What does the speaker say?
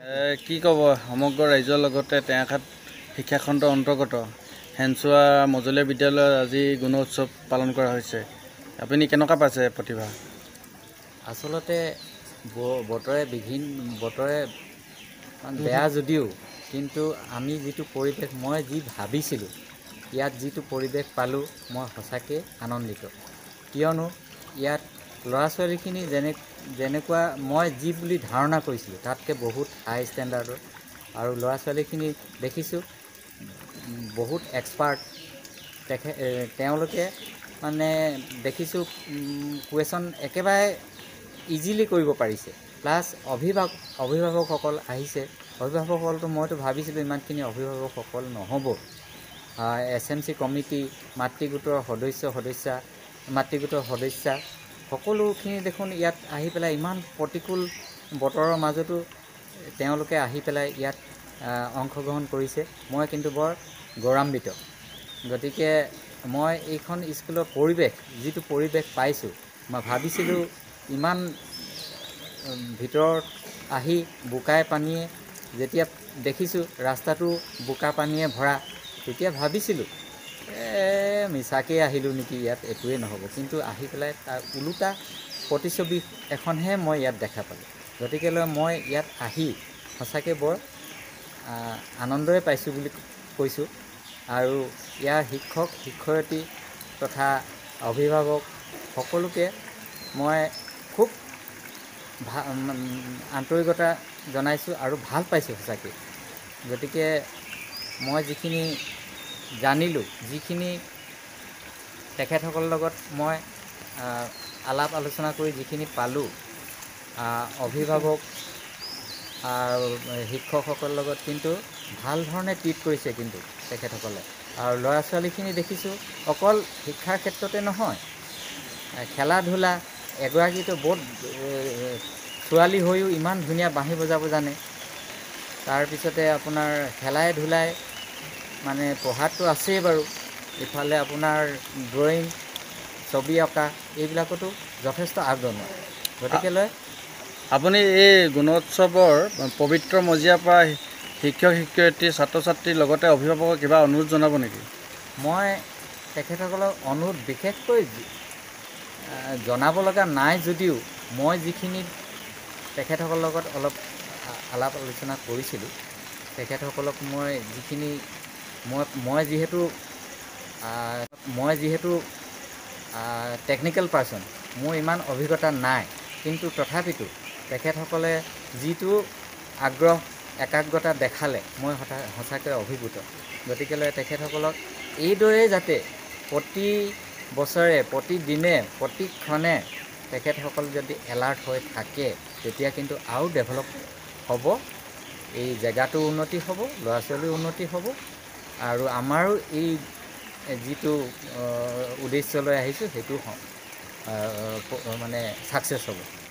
কি ক'ব সমগ্ৰ ৰাজ্যৰ লগতে টেঙাখাত শিক্ষাখণ্ড অন্তৰ্গত হেনচোৱা মজলীয়া বিদ্যালয়ত আজি গুণ উৎসৱ পালন কৰা হৈছে। আপুনি কেনেকুৱা পাইছে প্ৰতিভা? আচলতে বতৰে বেয়া যদিও কিন্তু আমি যিটো পৰিৱেশ মই যি ভাবিছিলোঁ ইয়াত যিটো পৰিৱেশ পালোঁ মই সঁচাকৈ আনন্দিত। কিয়নো ইয়াত ল'ৰা ছোৱালীখিনি যেনেকুৱা মই যি বুলি ধাৰণা কৰিছিলোঁ তাতকৈ বহুত হাই ষ্টেণ্ডাৰ্ডৰ, আৰু ল'ৰা ছোৱালীখিনি দেখিছোঁ বহুত এক্সপাৰ্ট। তেওঁলোকে মানে দেখিছোঁ কুৱেশ্যন একেবাৰে ইজিলি কৰিব পাৰিছে। প্লাছ অভিভাৱকসকল আহিছে। অভিভাৱকসকলতো মইতো ভাবিছিলোঁ ইমানখিনি অভিভাৱকসকল নহ'ব। SMC কমিটি, মাতৃগোটৰ সদস্যা সকলোখিনি দেখোন ইয়াত আহি পেলাই ইমান প্ৰতিকূল বতৰৰ মাজতো তেওঁলোকে আহি পেলাই ইয়াত অংশগ্ৰহণ কৰিছে। মই কিন্তু বৰ গৌৰৱান্বিত। গতিকে মই এইখন স্কুলৰ যিটো পৰিৱেশ পাইছোঁ, মই ভাবিছিলোঁ ইমান ভিতৰত আহি বোকাই পানীয়ে যেতিয়া দেখিছোঁ ৰাস্তাটো বোকা পানীয়ে ভৰা, তেতিয়া ভাবিছিলোঁ মিছাকেই আহিলোঁ নেকি, ইয়াত একোৱেই নহ'ব। কিন্তু আহি পেলাই তাৰ ওলোটা প্ৰতিচ্ছবি এখনহে মই ইয়াত দেখা পালোঁ। গতিকেলৈ মই ইয়াত আহি সঁচাকৈ বৰ আনন্দই পাইছোঁ বুলি কৈছোঁ। আৰু ইয়াৰ শিক্ষক শিক্ষয়িত্ৰী তথা অভিভাৱক সকলোকে মই খুব আন্তৰিকতা জনাইছোঁ আৰু ভাল পাইছোঁ সঁচাকৈ। গতিকে মই যিখিনি জানিলোঁ, যিখিনি তেখেতসকলৰ লগত মই আলাপ আলোচনা কৰি যিখিনি পালোঁ, অভিভাৱক আৰু শিক্ষকসকলৰ লগত কিন্তু ভাল ধৰণে ট্ৰিট কৰিছে কিন্তু তেখেতসকলে। আৰু ল'ৰা ছোৱালীখিনি দেখিছোঁ অকল শিক্ষাৰ ক্ষেত্ৰতে নহয়, খেলা ধূলা, এগৰাকীতো বহুত ছোৱালী হৈও ইমান ধুনীয়া বাঁহী বজাব জানে। তাৰপিছতে আপোনাৰ খেলাই ধূলাই মানে পঢ়াততো আছেই বাৰু, ইফালে আপোনাৰ ড্ৰয়িং, ছবি অঁকা এইবিলাকতো যথেষ্ট আগৰণুৱা। গতিকেলৈ আপুনি এই গুণোৎসৱৰ পবিত্ৰ মজিয়াৰ পৰা শিক্ষক শিক্ষয়িত্ৰী, ছাত্ৰ ছাত্ৰীৰ লগতে অভিভাৱকক কিবা অনুৰোধ জনাব নেকি? মই তেখেতসকলক অনুৰোধ বিশেষকৈ জনাব লগা নাই যদিও মই যিখিনি তেখেতসকলৰ লগত অলপ আলাপ আলোচনা কৰিছিলোঁ, তেখেতসকলক মই যিহেতু টেকনিকেল পাৰ্চন, মোৰ ইমান অভিজ্ঞতা নাই, কিন্তু তথাপিতো তেখেতসকলে যিটো আগ্ৰহ একাগ্ৰতা দেখালে মই সঁচাকৈ অভিভূত। গতিকেলৈ তেখেতসকলক এইদৰেই যাতে প্ৰতি বছৰে, প্ৰতিদিনে, প্ৰতিক্ষণে তেখেতসকল যদি এলাৰ্ট হৈ থাকে, তেতিয়া কিন্তু আৰু ডেভেলপ হ'ব। এই জেগাটো উন্নতি হ'ব, ল'ৰা ছোৱালীৰ উন্নতি হ'ব, আৰু আমাৰো এই যিটো উদ্দেশ্যলৈ আহিছোঁ সেইটো মানে ছাকচেছ হ'ব।